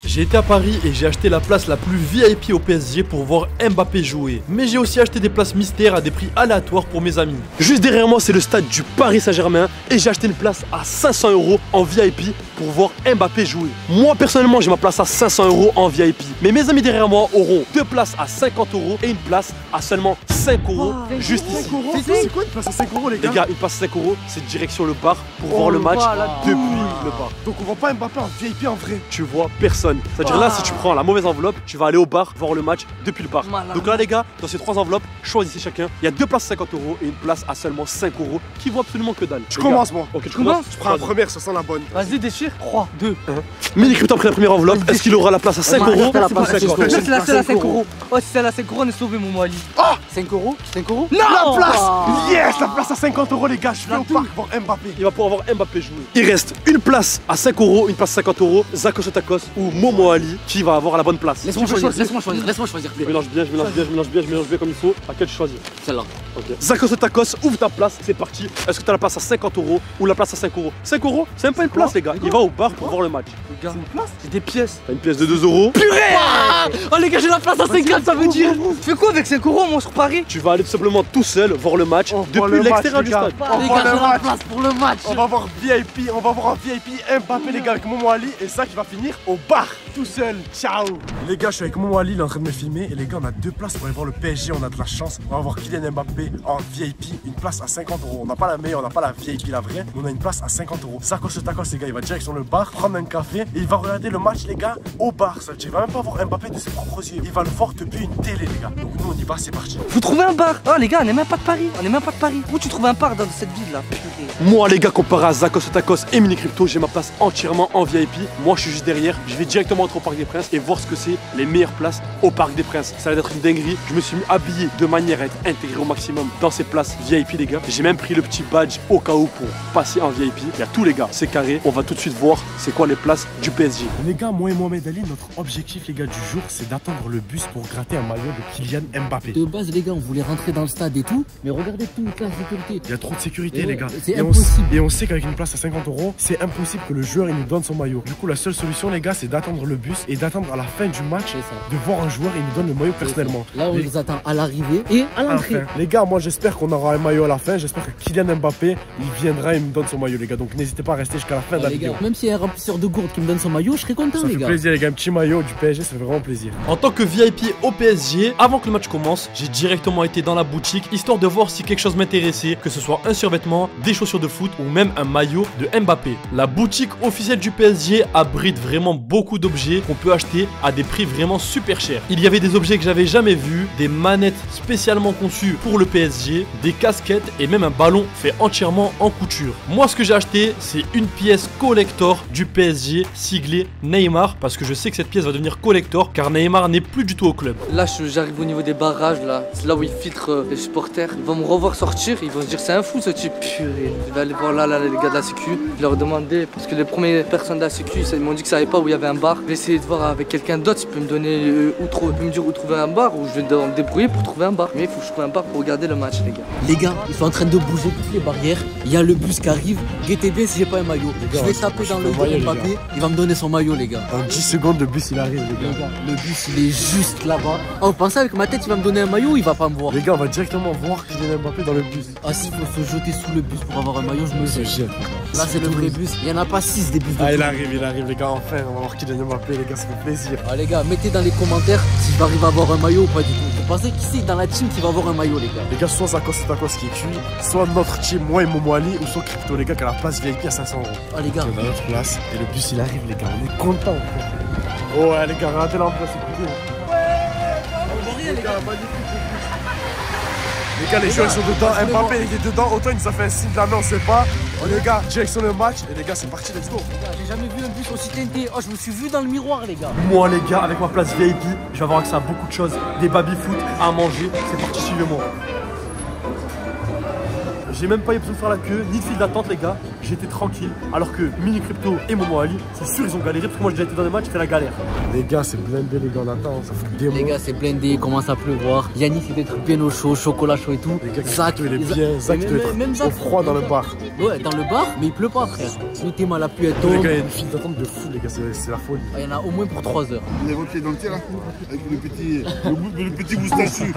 J'ai été à Paris et j'ai acheté la place la plus VIP au PSG pour voir Mbappé jouer. Mais j'ai aussi acheté des places mystères à des prix aléatoires pour mes amis. Juste derrière moi, c'est le stade du Paris Saint-Germain et j'ai acheté une place à 500 € en VIP pour voir Mbappé jouer. Moi personnellement, j'ai ma place à 500 € en VIP. Mais mes amis derrière moi auront deux places à 50 € et une place à seulement 5 € juste ici. C'est quoi une place à 5 € les gars? Les gars, une place à 5 €, c'est direction le bar pour voir le match depuis le bar. Donc on voit pas Mbappé en VIP en vrai. Tu vois personne. C'est-à-dire là, si tu prends la mauvaise enveloppe, tu vas aller au bar voir le match depuis le bar. Donc là, les gars, dans ces 3 enveloppes, choisissez chacun. Il y a deux places à 50 € et une place à seulement 5 € qui vaut absolument que dalle. Tu commences, moi. Ok, tu commences. Tu prends la première, ça sent la bonne. Vas-y, déchire. 3, 2, 1. Mini Crypto après la première enveloppe. Est-ce qu'il aura la place à 5 €? C'est la seule à 5 €. Oh, si c'est la 5 €, on est sauvé, mon Mali. 5 €? 5 €? Non! La place! Yes! La place à 50 € les gars, je vais au parc voir Mbappé. Il va pouvoir voir Mbappé jouer. Il reste une place à 5 €, une place à 50 €, Zakos Otakos ou Momo Ali qui va avoir la bonne place. Laisse-moi choisir. Je mélange bien comme il faut. Laquelle tu choisis? Celle-là. Ok. Zakos Otakos, ouvre ta place, c'est parti. Est-ce que tu as la place à 50 € ou la place à 5 €? 5 €, c'est même pas une place, les gars. Il va au bar pour voir le match. C'est une place? C'est des pièces. T'as une pièce de 2 €. Purée! Oh les gars, j'ai la place à 50, ça veut dire. Tu fais quoi avec 5 € moi sur Paris? Tu vas aller tout simplement tout seul voir le match depuis l'extérieur du stade. Les gars, j'ai la place pour le match. On va voir VIP, on va voir en VIP Mbappé les gars avec Momo Ali et ça qui va finir au bar tout seul. Ciao. Les gars, je suis avec Momo Ali, il est en train de me filmer et les gars, on a deux places pour aller voir le PSG, on a de la chance. On va voir Kylian Mbappé en VIP, une place à 50 €. On n'a pas la meilleure, on n'a pas la VIP la vraie, mais on a une place à 50 €. Zakos Otakos les gars, il va direction le bar, prendre un café et il va regarder le match les gars au bar. Ça veut dire, il va même pas voir Mbappé de ses propres yeux, il va le voir depuis une télé les gars. Donc nous on y va, c'est parti. Vous trouvez un bar? Oh les gars, on n'est même pas de Paris. Où tu trouves un bar dans cette ville là? Moi les gars, comparé à Zakos Otakos et Mini Crypto, j'ai ma place entièrement en VIP. Moi je suis juste derrière, je vais directement entrer au Parc des Princes et voir ce que c'est les meilleures places au Parc des Princes. Ça va être une dinguerie. Je me suis mis habillé de manière à être intégré au maximum dans ces places VIP les gars. J'ai même pris le petit badge au cas où pour passer en VIP. Il y a tous les gars, c'est carré. On va tout de suite voir c'est quoi les places du PSG. Les gars, moi et Mohamed Ali, notre objectif les gars du jour, c'est d'attendre le bus pour gratter un maillot de Kylian Mbappé. De base les gars, on voulait rentrer dans le stade et tout, mais regardez toute la sécurité. Il y a trop de sécurité les gars. C'est impossible. Et on sait qu'avec une place à 50 €, c'est impossible que le joueur il nous donne son maillot. Du coup, la seule solution les gars, c'est d'attendre le bus et d'attendre à la fin du match de voir un joueur et il nous donne le maillot personnellement. Là, on les attend à l'arrivée et à l'entrée. Les gars, moi j'espère qu'on aura un maillot à la fin. J'espère que Kylian Mbappé, il viendra et me donne son maillot les gars. Donc n'hésitez pas à rester jusqu'à la fin de la vidéo. Même s'il y a un remplisseur de gourde qui me donne son maillot, je serais content les gars. Ça fait plaisir les gars, un petit maillot du PSG, ça fait vraiment plaisir. En tant que VIP au PSG, avant que le match commence, j'ai directement été dans la boutique histoire de voir si quelque chose m'intéressait, que ce soit un survêtement, des chaussures de foot ou même un maillot de Mbappé. La boutique officielle du PSG abrite vraiment beaucoup d'objets qu'on peut acheter à des prix vraiment super chers. Il y avait des objets que j'avais jamais vus, des manettes spécialement conçues pour le PSG, des casquettes et même un ballon fait entièrement en couture. Moi ce que j'ai acheté, c'est une pièce collector du PSG siglée Neymar parce que je sais que cette pièce va devenir collector car Neymar n'est plus du tout au club. Là j'arrive au niveau des barrages là, c'est là où ils filtrent les supporters. Ils vont me revoir sortir, ils vont se dire c'est un fou ce type. Purée. Je vais aller voir là les gars de la sécu, je leur demander parce que les premières personnes de la sécu ils m'ont dit que ça savait pas où il y avait un bar. Je vais essayer de voir avec quelqu'un d'autre s'il peut me donner me dire où trouver un bar ou je vais me débrouiller pour trouver un bar. Mais il faut que je trouve un bar pour regarder le match les gars. Les gars, ils sont en train de bouger toutes les barrières. Il y a le bus qui arrive. Guettez bien si j'ai pas un maillot. Je vais taper dans le dos de Mbappé. Il va me donner son maillot les gars. En 10 secondes le bus il arrive les gars. Le bus il est juste là-bas. On pensait avec ma tête il va me donner un maillot ou il va pas me voir. Les gars, on va directement voir Kylian Mbappé dans le bus. Ah s'il faut se jeter sous le bus pour avoir un maillot, je me jette. Là c'est le vrai bus. Il y en a pas 6 des bus de il arrive les gars, enfin on va voir Kylian Mbappé les gars, ça fait plaisir. Ah les gars, mettez dans les commentaires si je vais arriver à avoir un maillot ou pas du tout. Vous pensez qui c'est dans la team qui va avoir un maillot les gars? Les gars, soit Zakos Otakos qui est cuit, soit notre team, moi et Momo Ali, ou soit Crypto les gars qui a la place VIP à 500 €. Ah les gars, on a notre place et le bus il arrive les gars, on est contents. Oh ouais les gars, regardez l'ambiance, écoutez. Ouais, les gars, magnifique. Les gars, les joueurs sont dedans, Mbappé il est dedans, autant il nous a fait un signe de la main, on sait pas. Oh les gars, direction le match et les gars c'est parti, let's go. J'ai jamais vu un bus aussi teinté. Oh je me suis vu dans le miroir les gars. Moi les gars, avec ma place VIP, je vais avoir accès à beaucoup de choses, des baby-foot, à manger, c'est parti, suivez-moi. J'ai même pas eu besoin de faire la queue, ni de file d'attente les gars. J'étais tranquille. Alors que Mini Crypto et Momo Ali, c'est sûr ils ont galéré parce que moi j'ai déjà été dans des matchs, c'était la galère. Les gars, c'est blindé les gars, on attend, ça fait des mois. Les gars, c'est blindé, il commence à pleuvoir. Yannick, il doit être bien au chaud, chocolat chaud et tout. Les gars, Zach, il est bien. Zach, il doit être au froid dans le bar. Ouais, dans le bar, mais il pleut pas, frère. Nous, t'es mal à pluie, elle Les tombe. gars, il y a une file d'attente de fou, les gars, c'est la folie. Il y en a au moins pour 3 heures. Les pieds dans le tir, là, avec le petit moustachu.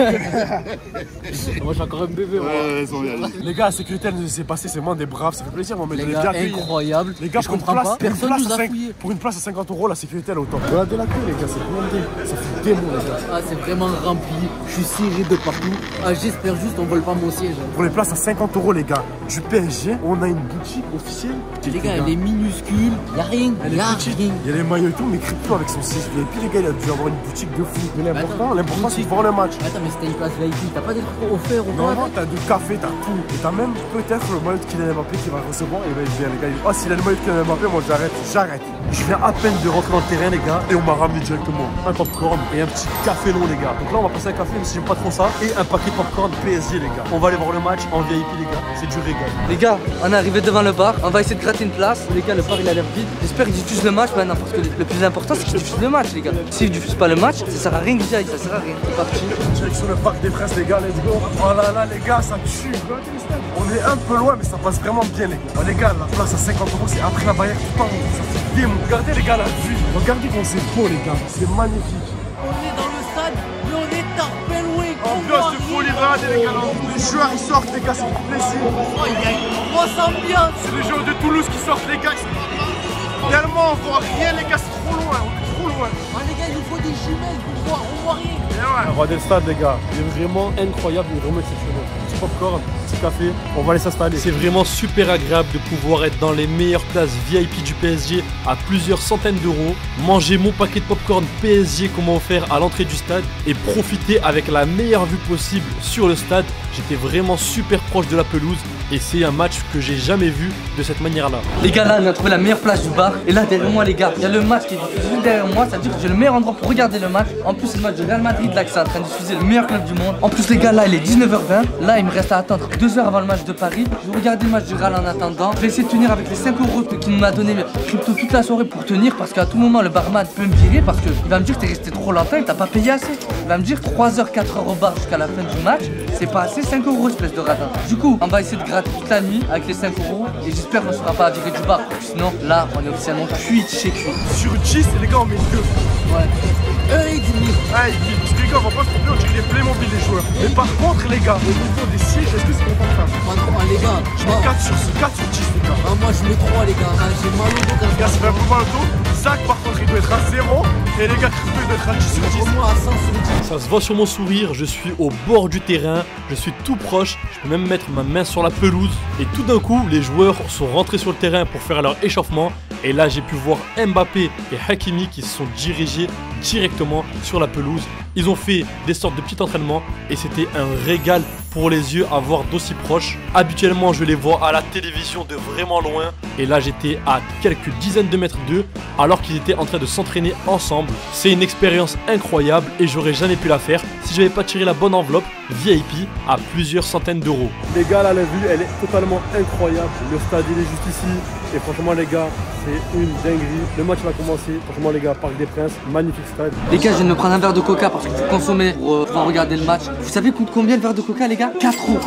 Moi, je suis encore un bébé, moi. Ouais, ils sont bien. Les gars, la sécurité, elle nous s'est passée, c'est moins des braves, ça fait plaisir, moi, mais Les je l'ai gars, bien accueilli. incroyable. Les gars, je comprends pas. Personne nous a fouillé. Pour une place à 50 €, la sécurité, elle est autant. Regardez la queue, les gars, c'est blindé. Ça fait des mois, les gars. Ah, c'est vraiment rempli. Je suis serré de partout. Ah, j'espère juste on vole pas mon siège. Pour les places à 50 €, les gars, du PSG, on a une boutique officielle. Les gars, elle est minuscule. Y'a rien. Elle est petite. Il y a les maillots et tout, mais Crypto avec son 6 VIP, les gars, il a dû avoir une boutique de fou. Mais l'important, c'est de voir le match. Attends, mais c'était une place VIP. T'as pas des trucs offerts ou Non, quoi? non, t'as du café, t'as tout. Et t'as même peut-être le maillot de Kylian Mbappé qui va le recevoir. Et ben, il vient, les gars. Oh, s'il a le maillot de Kylian Mbappé, moi j'arrête. Je viens à peine de rentrer dans le terrain, les gars. Et on m'a ramené directement un popcorn et un petit café long, les gars. Donc là, on va passer un café, même si j'aime pas trop ça. Et un paquet de popcorn PSG, les gars. On va aller voir le match en VIP, les gars. C'est du régal. Les gars, on est arrivé devant le bar, on va essayer de gratter une place. Les gars, le bar il a l'air vide. J'espère qu'ils diffusent le match maintenant parce que le plus important c'est qu'ils diffusent le match, les gars. S'ils diffusent pas le match, ça sert à rien que j'y aille, ça sert à rien. C'est parti. Direction le parc des Princes, les gars, let's go. Oh là là, les gars, ça tue. On est un peu loin, mais ça passe vraiment bien, les gars. Oh, les gars, la place à 50 €, c'est après la barrière tout en haut. Ça fait démon. Regardez, les gars, la vue. Regardez comme c'est beau, les gars. C'est magnifique. On est dans le stade, mais on est tarpelloué. Ambiance de folie, regardez, les gars. Les joueurs, ils sortent, les gars, c'est du plaisir. Oh, il y a une grosse ambiance. C'est les joueurs de Toulouse qui sortent, les gars. Tellement, on voit rien, les gars, c'est trop loin. On est trop loin. Ah, les gars, il nous faut des jumelles pour voir, on voit rien. Regardez le stade, les gars. Il est vraiment incroyable, il est vraiment exceptionnel. Petit popcorn, petit café, on va aller s'installer. C'est vraiment super agréable de pouvoir être dans les meilleures places VIP du PSG à plusieurs centaines d'euros, manger mon paquet de popcorn PSG qu'on m'a offert à l'entrée du stade et profiter avec la meilleure vue possible sur le stade. J'étais vraiment super proche de la pelouse et c'est un match que j'ai jamais vu de cette manière-là. Les gars, là on a trouvé la meilleure place du bar. Et là derrière moi, les gars, il y a le match qui est juste derrière moi. Ça veut dire que j'ai le meilleur endroit pour regarder le match. En plus, c'est le match de Real Madrid là qui est en train de diffuser, le meilleur club du monde. En plus, les gars, là il est 19h20. Là, il me reste à attendre 2 heures avant le match de Paris. Je vais regarder le match du Real en attendant. Je vais essayer de tenir avec les 5 € qu'il m'a donné Crypto toute la soirée pour tenir. Parce qu'à tout moment, le barman peut me virer. Parce qu'il va me dire que t'es resté trop longtemps et t'as pas payé assez. Il va me dire 3h, 4h au bar jusqu'à la fin du match. C'est pas assez, 5 €, espèce de radin. Du coup, on va essayer de gratter toute la nuit avec les 5 € et j'espère qu'on ne sera pas viré du bar. Sinon, là, on est officiellement cuit de chez cuit. Sur 10, les gars, on met 2. Ouais. Et 10 000. Ah, parce que les gars, on va pas se tromper, on dirait les Playmobil des joueurs. Mais par contre, les gars, au niveau des sièges, est-ce que c'est confortable? Ah, les gars, Je mets 4 sur 10, les gars. ah, moi je mets 3, les gars. Ah, j'ai mal au dos quand Les gars, ça fait un peu mal au dos. Zach, par contre, il doit être à 0. Et les gars, Crypto, il doit être à 10 sur 10. au moins à 100 sur 10. Ça se voit sur mon sourire, je suis au bord du terrain, je suis tout proche, je peux même mettre ma main sur la pelouse. Et tout d'un coup, les joueurs sont rentrés sur le terrain pour faire leur échauffement. Et là, j'ai pu voir Mbappé et Hakimi qui se sont dirigés directement sur la pelouse. Ils ont fait des sortes de petits entraînements et c'était un régal pour les yeux à voir d'aussi proche. Habituellement, je les vois à la télévision de vraiment loin. Et là, j'étais à quelques dizaines de mètres d'eux alors qu'ils étaient en train de s'entraîner ensemble. C'est une expérience incroyable et j'aurais jamais pu la faire si j'avais pas tiré la bonne enveloppe VIP à plusieurs centaines d'euros. Les gars, là, la vue, elle est totalement incroyable. Le stade, il est juste ici. Et franchement, les gars, c'est une dinguerie. Le match va commencer. Franchement, les gars, Parc des Princes, magnifique stade. Les gars, je viens de me prendre un verre de coca parce qu'il faut consommer pour pouvoir regarder le match. Vous savez coûte combien le verre de coca, les gars? 4 €.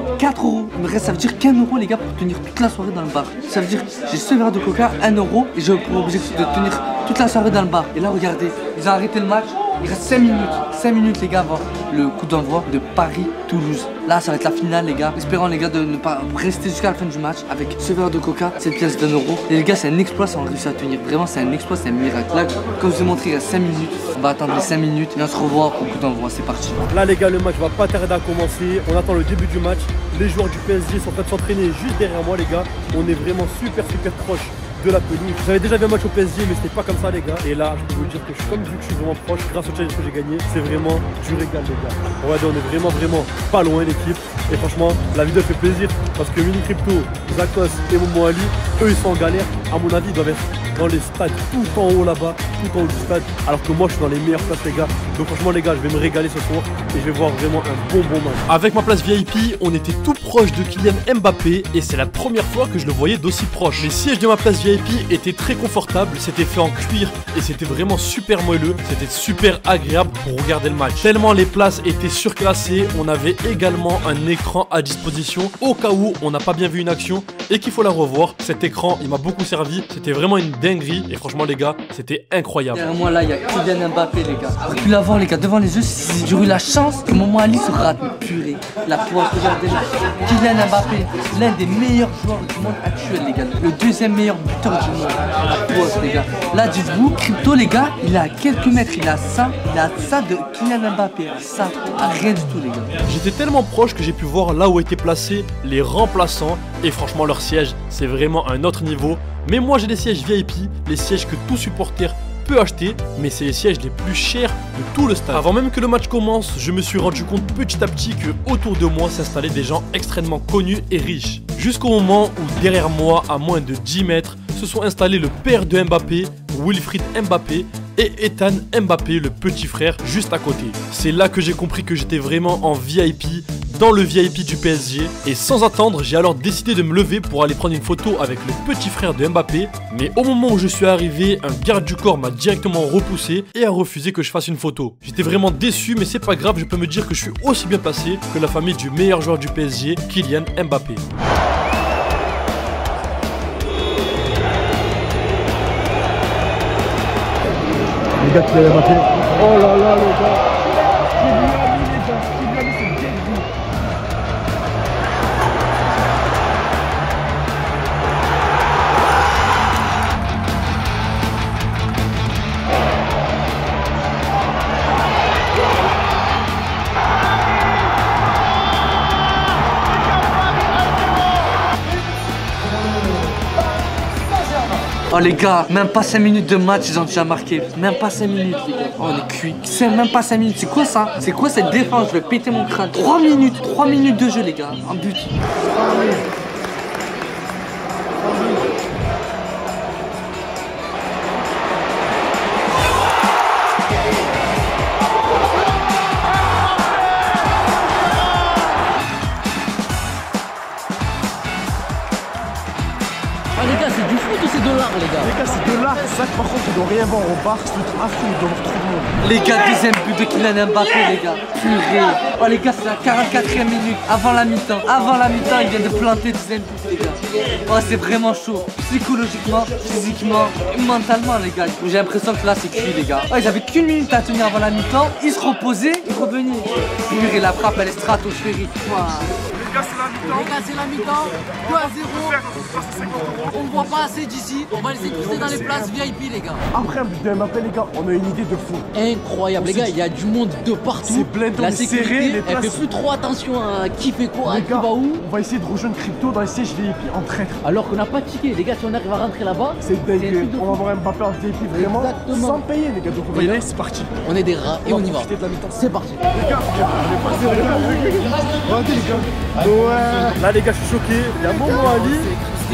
4 €. Il me reste, ça veut dire qu'1 €, les gars, pour tenir toute la soirée dans le bar. Ça veut dire que j'ai ce verre de coca, 1 € et j'ai pour objectif de tenir toute la soirée dans le bar. Et là, regardez, ils ont arrêté le match. Il reste 5 minutes. 5 minutes, les gars, avant le coup d'envoi de Paris-Toulouse. Là, ça va être la finale, les gars. Espérons, les gars, de ne pas rester jusqu'à la fin du match avec ce verre de coca, cette pièce d'1 €. Et les gars, c'est un exploit si on réussit à tenir. Vraiment, c'est un exploit, c'est un miracle. Là, comme je vous ai montré, il reste 5 minutes. On va attendre les 5 minutes et on se revoit au coup d'envoi. C'est parti. Là, les gars, le match va pas tarder à commencer. On attend le début du match. Les joueurs du PSG sont en train de s'entraîner juste derrière moi, les gars. On est vraiment super proche de la pelouse. J'avais déjà vu un match au PSG, mais c'était pas comme ça, les gars. Et là, je peux vous dire que je suis comme vu que je suis vraiment proche grâce au challenge que j'ai gagné. C'est vraiment du régal, les gars. Regardez, on est vraiment pas loin, l'équipe. Et franchement, la vidéo fait plaisir parce que Mini Crypto, Zakos et Momo Ali, eux, ils sont en galère. À mon avis, ils doivent être dans les stades tout en haut là-bas, tout en haut du stade, alors que moi je suis dans les meilleures places les gars. Donc franchement les gars, je vais me régaler ce soir et je vais voir vraiment un bon match. Avec ma place VIP, on était tout proche de Kylian Mbappé et c'est la première fois que je le voyais d'aussi proche. Les sièges de ma place VIP étaient très confortables, c'était fait en cuir et c'était vraiment super moelleux, c'était super agréable pour regarder le match. Tellement les places étaient surclassées, on avait également un écran à disposition au cas où on n'a pas bien vu une action et qu'il faut la revoir. Cet écran, il m'a beaucoup servi, c'était vraiment une dinguerie et franchement les gars, c'était incroyable. Derrière moi là, il y a Kylian Mbappé les gars. Puis l'avant les gars, devant les yeux, j'aurais eu la chance que Momo Ali se rate. Purée, la poisse, regardez là. Kylian Mbappé, l'un des meilleurs joueurs du monde actuel les gars. Le deuxième meilleur buteur du monde. La poisse les gars. Là dites-vous, Crypto les gars, il est à quelques mètres, il a ça de Kylian Mbappé. Ça, à rien du tout les gars. J'étais tellement proche que j'ai pu voir là où étaient placés les remplaçants et franchement leur siège, c'est vraiment un autre niveau. Mais moi j'ai des sièges VIP, les sièges que tout supporter peut acheter, mais c'est les sièges les plus chers de tout le stade. Avant même que le match commence, je me suis rendu compte petit à petit que autour de moi s'installaient des gens extrêmement connus et riches. Jusqu'au moment où derrière moi, à moins de 10 mètres, se sont installés le père de Mbappé, Wilfried Mbappé, et Ethan Mbappé, le petit frère, juste à côté. C'est là que j'ai compris que j'étais vraiment en VIP, dans le VIP du PSG, et sans attendre, j'ai alors décidé de me lever pour aller prendre une photo avec le petit frère de Mbappé, mais au moment où je suis arrivé, un garde du corps m'a directement repoussé et a refusé que je fasse une photo. J'étais vraiment déçu, mais c'est pas grave, je peux me dire que je suis aussi bien placé que la famille du meilleur joueur du PSG, Kylian Mbappé. Les gars, Kylian Mbappé. Oh là là, les gars. Kylian, les gars. Kylian, c'est bien vu. Oh les gars, même pas 5 minutes de match, ils ont déjà marqué. Même pas 5 minutes les gars. Oh on est cuit. C'est même pas 5 minutes. C'est quoi ça? C'est quoi cette défense? Je vais péter mon crâne. 3 minutes de jeu les gars. Un but. Ah les gars, c'est du foot ou c'est de l'art les gars? Les gars, c'est de l'art. Ça, par contre, ils doivent rien voir au bar. C'est tout affreux, ils doivent trop de monde. Les gars, deuxième but de Kylian Mbappé les gars. Purée. Oh les gars, c'est la 44e minute. Avant la mi-temps. Avant la mi-temps, il vient de planter deuxième but les gars. Oh c'est vraiment chaud. Psychologiquement, physiquement, mentalement les gars. J'ai l'impression que là c'est cuit les gars. Oh, ils avaient qu'une minute à tenir avant la mi-temps. Ils se reposaient, ils revenaient. Purée, la frappe elle est stratosphérique. Wow. Les gars, c'est la mi-temps. Les gars, c'est la mi-temps, 2-0. On voit pas assez d'ici. On va laisser tous dans les places VIP les gars. Après un but de Mbappé, les gars, on a une idée de fou. Incroyable les gars, il y a du monde de partout. C'est blindé, on La est serré, sécurité, les elle places. fait plus trop attention à qui fait quoi, à Les qui gars, va où. on va essayer de rejoindre Crypto dans les sièges VIP en traître. Alors qu'on n'a pas de ticket, les gars, si on arrive à rentrer là-bas, C'est un truc dingue. de On va fou. voir Mbappé en VIP vraiment Exactement. sans payer, les gars. Donc on va y aller, c'est parti. On est des rats et on y va. profiter de la mi-temps. C'est parti. Les gars, on est passé, les gars. Regardez, les gars. Ouais. Là, les gars, je suis choqué. Il y a Momo Ali. On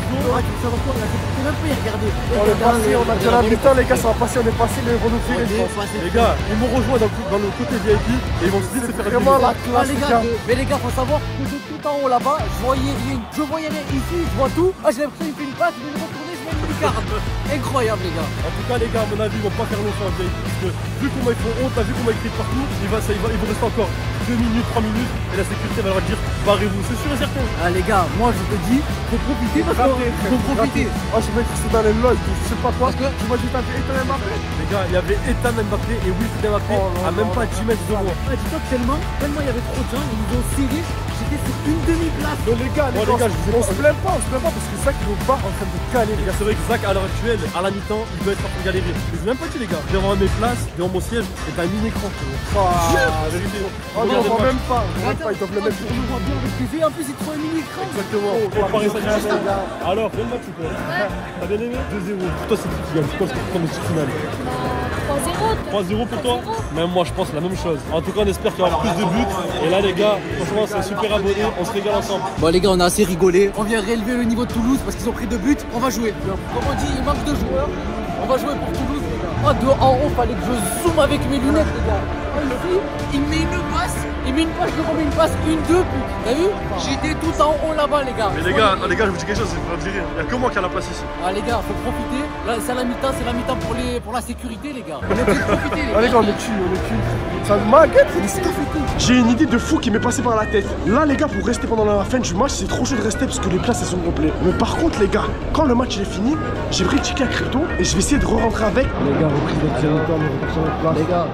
est passé, on a déjà la mi-temps, les gars, ça va passer, on est passé, mais ils vont nous filer, je pense. Les gars, ils m'ont rejoint dans le côté VIP et ils vont se dire de se faire Vraiment la Ah, classe, les gars, mais les gars, faut savoir que de tout en haut là-bas, je voyais rien ici, je vois tout. Ah, j'ai l'impression qu'il fait une passe, je vais me retourner, je vois une lucarne. Incroyable, les gars. En tout cas, les gars, à mon avis, ils vont pas faire longtemps en VIP parce que vu comment ils font honte, vu comment ils crient partout, ils vont rester encore 2 minutes, 3 minutes et la sécurité va leur dire barrez-vous, c'est sûr et certain. Ah, les gars, moi je te dis, faut profiter parce qu'il faut profiter. Oh, je vais c'est dans les loges, je sais pas quoi. Tu vois, j'ai tapé Ethan Mbappé. Les gars, il y avait Ethan Mbappé et Wilfried Mbappé à même pas 10 mètres de moi. Ah, dis-toi que tellement il y avait trop de gens, ils nous ont serré. J'étais sur une demi-place. Donc les gars, Bon, les gars, je vous ai on pas- se plaint pas parce que Zach il est au bar en train de caler. Les gars, c'est vrai que Zach, à l'heure actuelle, à la mi-temps, il doit être en train de galérer. Mais je vous ai même pas dit, les gars. Devant mes places, devant mon siège, et t'as un mini-écran. Ah, Vérité. oh, non, Regardez on le voit match. même pas, ils doivent le mettre. On nous voit bien avec les filles, en plus ils te font un mini-écran. Exactement. Au Paris Saint-Germain. Alors, bien le match ou quoi? T'as bien aimé? 2-0. Pour toi, c'est qui qui gagne? C'est quoi le score de cette finale? 3-0 pour toi? Même moi je pense la même chose. En tout cas on espère qu'il y aura plus de buts. Et là les gars, franchement c'est super abonné, on se régale ensemble. Bon les gars, on a assez rigolé. On vient réélever le niveau de Toulouse parce qu'ils ont pris 2 buts. On va jouer. Comme on dit, il manque de joueurs. On va jouer pour Toulouse les gars. Oh, de en haut, fallait que je zoome avec mes lunettes les gars. Oh, ici, il met une passe. Il met une passe, je remets une passe, une, deux, puis t'as vu? J'étais tout en haut là-bas les gars. Mais les gars, je vous dis quelque chose, c'est pas dire. Il y a que moi qui a la place ici. Ah les gars, faut profiter. Là c'est la mi-temps, pour la sécurité les gars. On est obligé de profiter les gars. Ah les gars, on est cul. Ça m'inquiète, c'est des scafétés. J'ai une idée de fou qui m'est passée par la tête. Là les gars, pour rester pendant la fin du match, c'est trop chaud de rester parce que les places elles sont complètes. Mais par contre les gars, quand le match il est fini, j'ai pris le ticket à crypto et je vais essayer de re-rentrer avec. Les gars, repris votre territoire, on repart sur notre place. Les gars.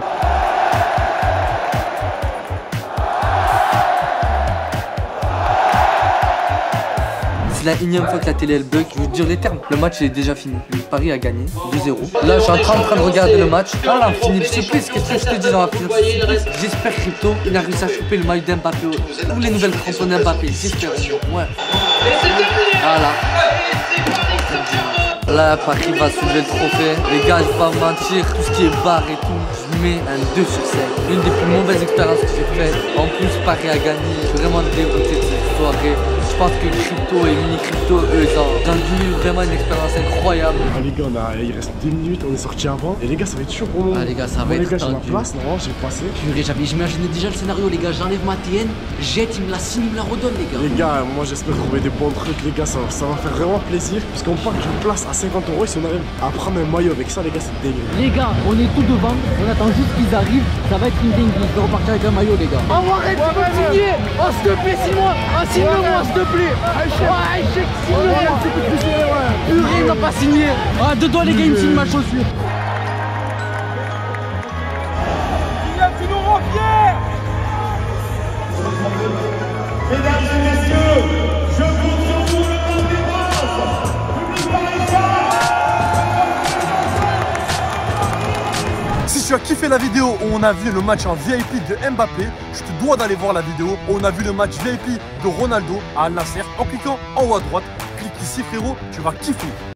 C'est la énième fois que la télé elle bug, je veux dire les termes. Le match il est déjà fini. Paris a gagné 2-0. Là je suis en train de regarder le match. Là on a fini le surprise, qu'est-ce que je te dis dans la finale? J'espère Crypto, il a réussi à choper le maillot d'Mbappé ou les nouvelles crampons d'Mbappé. J'espère. Ouais. Voilà. Là Paris va soulever le trophée. Les gars, je vais pas me mentir, tout ce qui est barre et tout, je mets un 2 sur 5. Une des plus mauvaises expériences que j'ai faites. En plus Paris a gagné. Je suis vraiment dégoûté de cette soirée. Je pense que Crypto et Mini Crypto, eux, ils ont eu vraiment une expérience incroyable. Ah les gars, il reste 2 minutes, on est sorti avant. Et les gars, ça va être chaud pour moi. Ah les gars, ça va être les gars, j'ai ma tendu. place, non, j'ai passé. Purée, j'imaginais déjà le scénario les gars, j'enlève ma TN, jette, il me la signe, il me la redonne les gars. Les gars, moi j'espère trouver des bons trucs, les gars, ça va faire vraiment plaisir. Parce qu'on part d'une place à 50 € et si on arrive à prendre un maillot avec ça, les gars, c'est dingue. Les gars, on est tout devant, on attend juste qu'ils arrivent, ça va être une dinguerie, je vais repartir avec un maillot les gars. Oh arrête, tu peux me signer. Oh s'il te plaît, signe-moi. Ah signe-moi s'il te plaît. Oh échec, signe-moi. Purée, il m'a pas signé. Ah deux doigts les gars, il me signe ma chaussure. Tu nous rends fiers. Mesdames et messieurs, je compte sur vous le temps des passes. Public parisien. Si tu as kiffé la vidéo où on a vu le match en VIP de Mbappé, je te dois d'aller voir la vidéo où on a vu le match VIP de Ronaldo à Al Nasser en cliquant en haut à droite. Clique ici frérot, tu vas kiffer.